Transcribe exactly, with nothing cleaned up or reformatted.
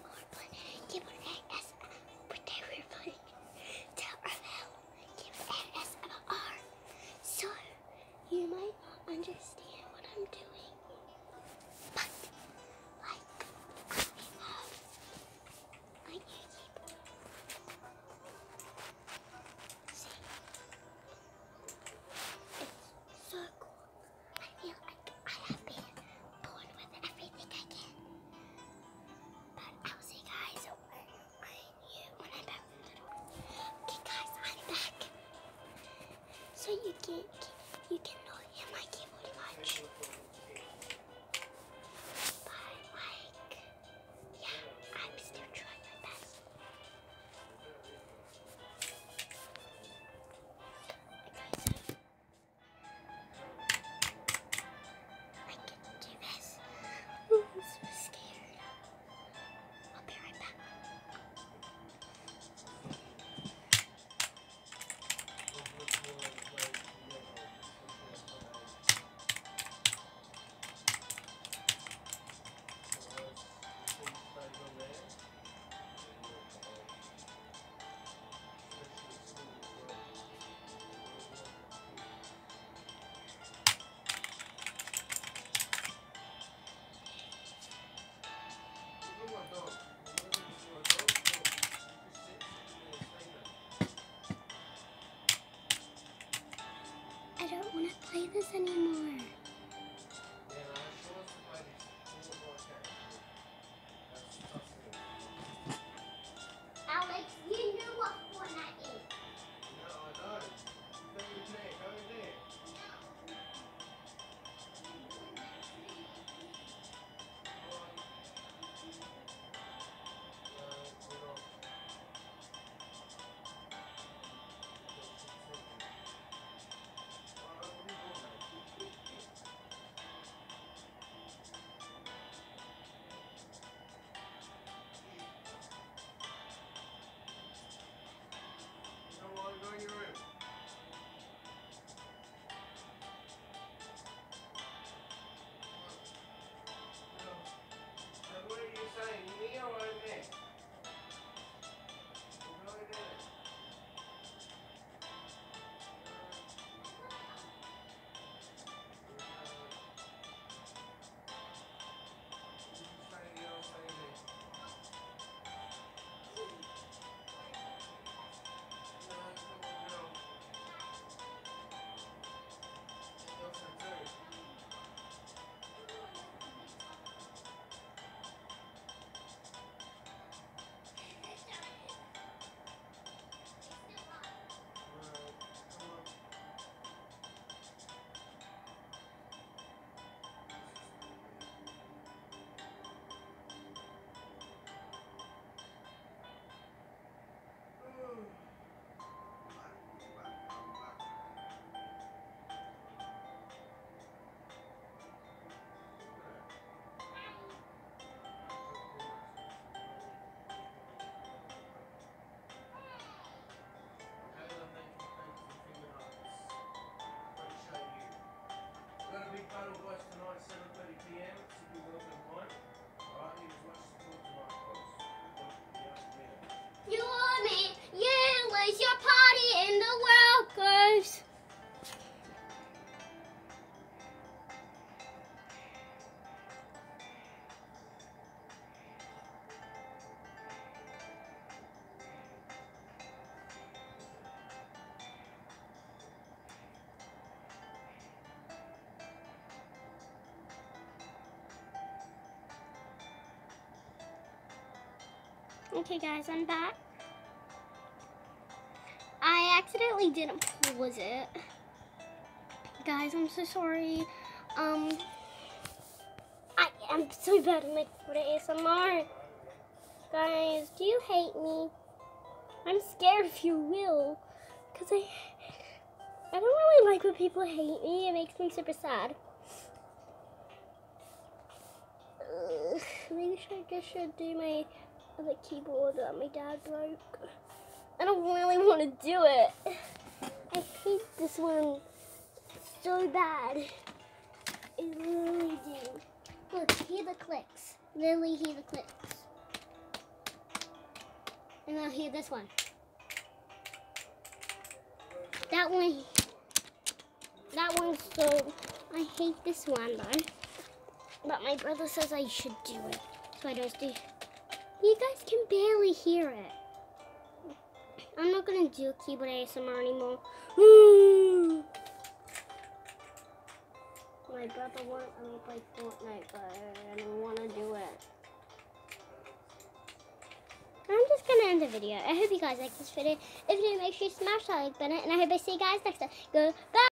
are playing keyboard A S M R. Today we're playing Tower of Hell keyboard A S M R. So you might not understand what I'm doing, but like I have my new keyboard. See, it's so cool. I feel like I have been born with everything I can. But I'll see you guys when I when I'm back from the door. Okay guys, I'm back. So you can you cannot hear my keyboard much. But like yeah, I'm still trying my best. Okay, so I can do this. Ooh, I'm so scared. I'll be right back. I don't want to play this anymore. Alex, you knew what Fortnite is. No, I don't. Let me play it. Go in there. Go in your room. So what are you saying? You here or over there? Go over there. Stay here or stay there? No, come on, girl. Elsa too. Battle Boys tonight, seven thirty p m. Should be welcome one. Alright, you just watch the talk tonight, folks. You want me? You was your party in the world, girls. Okay guys, I'm back. I accidentally didn't pause it. Guys, I'm so sorry. Um, I am so bad at making A S M R. Guys, do you hate me? I'm scared if you will. Because I, I don't really like when people hate me. It makes me super sad. Ugh, maybe I should do my other keyboard that my dad broke. I don't really want to do it. I hate this one so bad. I really do. Look, hear the clicks. Literally hear the clicks. And I'll hear this one. That one, that one's so, I hate this one though. But my brother says I should do it. So I just do. You guys can barely hear it. I'm not gonna do keyboard A S M R anymore. My brother won't let me play Fortnite, but I don't want to do it. I'm just gonna end the video. I hope you guys like this video. If you do, make sure you smash that like button, and I hope I see you guys next time. Goodbye.